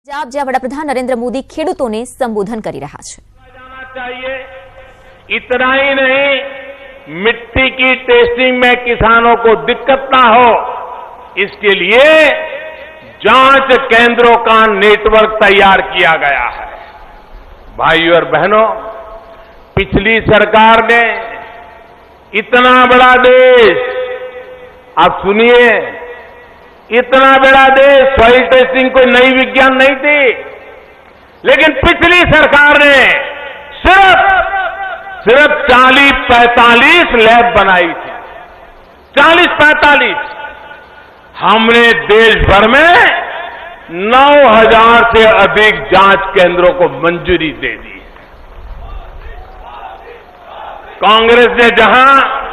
જ્યાં વડાપ્રધાન નરેન્દ્ર મોદી ખેડૂતોને સંબોધન કરી રહ્યા છે। इतना ही नहीं, मिट्टी की टेस्टिंग में किसानों को दिक्कत ना हो, इसके लिए जांच केंद्रों का नेटवर्क तैयार किया गया है। भाइयों और बहनों, पिछली सरकार ने इतना बड़ा देश, आप सुनिए, इतना बड़ा देश, सॉइल टेस्टिंग कोई नई विज्ञान नहीं थी, लेकिन पिछली सरकार ने सिर्फ 40-45 लैब बनाई थी। 40-45। हमने देश भर में 9,000 से अधिक जांच केंद्रों को मंजूरी दे दी। कांग्रेस ने जहां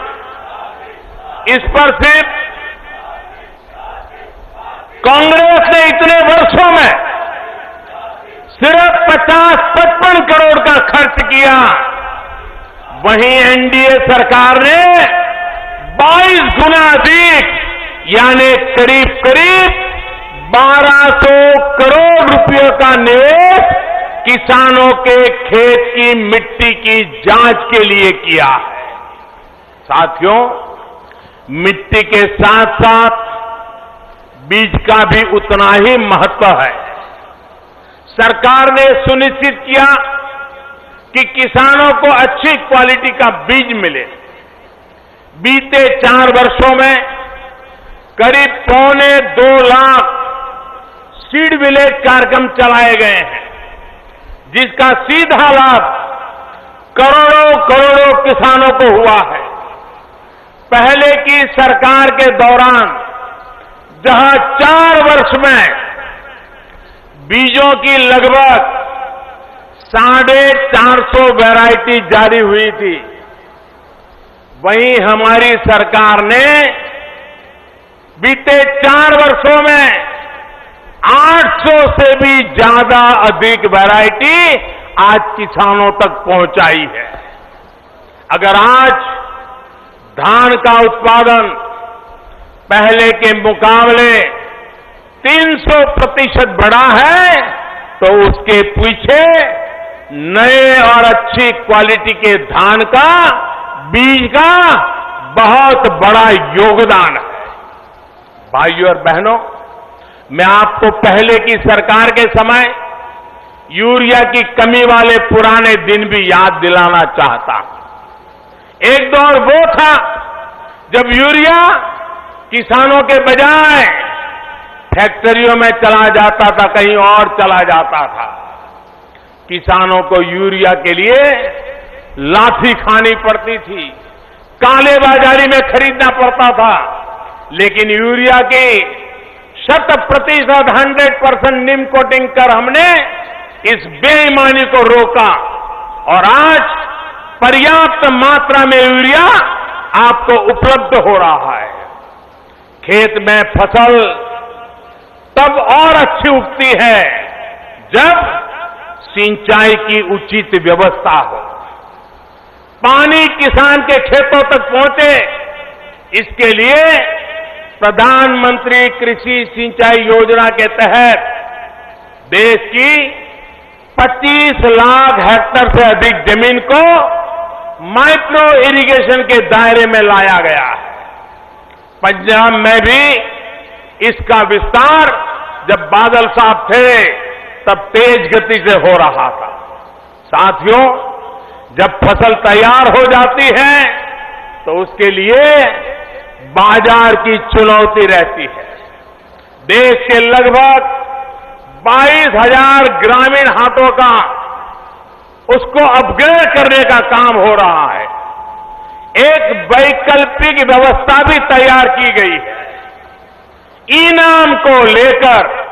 इस पर सिर्फ कांग्रेस ने इतने वर्षों में सिर्फ 50-55 करोड़ का खर्च किया, वहीं एनडीए सरकार ने 22 गुना अधिक, यानी करीब 1200 करोड़ रुपयों का निवेश किसानों के खेत की मिट्टी की जांच के लिए किया है। साथियों, मिट्टी के साथ साथ बीज का भी उतना ही महत्व है। सरकार ने सुनिश्चित किया कि किसानों को अच्छी क्वालिटी का बीज मिले। बीते 4 वर्षों में करीब 2.25 लाख सीड विलेज कार्यक्रम चलाए गए हैं, जिसका सीधा लाभ करोड़ों किसानों को हुआ है। पहले की सरकार के दौरान जहां 4 वर्ष में बीजों की लगभग 450 वैरायटी जारी हुई थी, वहीं हमारी सरकार ने बीते 4 वर्षों में 800 से भी ज्यादा अधिक वैरायटी आज किसानों तक पहुंचाई है। अगर आज धान का उत्पादन पहले के मुकाबले 300% बढ़ा है, तो उसके पीछे नए और अच्छी क्वालिटी के धान का, बीज का बहुत बड़ा योगदान है। भाइयों और बहनों, मैं आपको पहले की सरकार के समय यूरिया की कमी वाले पुराने दिन भी याद दिलाना चाहता हूं। एक दौर वो था जब यूरिया किसानों के बजाय फैक्ट्रियों में चला जाता था, कहीं और चला जाता था। किसानों को यूरिया के लिए लाठी खानी पड़ती थी, काले बाजारी में खरीदना पड़ता था। लेकिन यूरिया की 100% 100% निम कोटिंग कर हमने इस बेईमानी को रोका, और आज पर्याप्त मात्रा में यूरिया आपको उपलब्ध हो रहा है। खेत में फसल तब और अच्छी उगती है जब सिंचाई की उचित व्यवस्था हो, पानी किसान के खेतों तक पहुंचे। इसके लिए प्रधानमंत्री कृषि सिंचाई योजना के तहत देश की 25 लाख हेक्टेयर से अधिक जमीन को माइक्रो इरिगेशन के दायरे में लाया गया है। पंजाब में भी इसका विस्तार जब बादल साहब थे तब तेज गति से हो रहा था। साथियों, जब फसल तैयार हो जाती है तो उसके लिए बाजार की चुनौती रहती है। देश के लगभग 22,000 ग्रामीण हाटों का उसको अपग्रेड करने का काम हो रहा है। एक वैकल्पिक व्यवस्था भी तैयार की गई है। इनाम को लेकर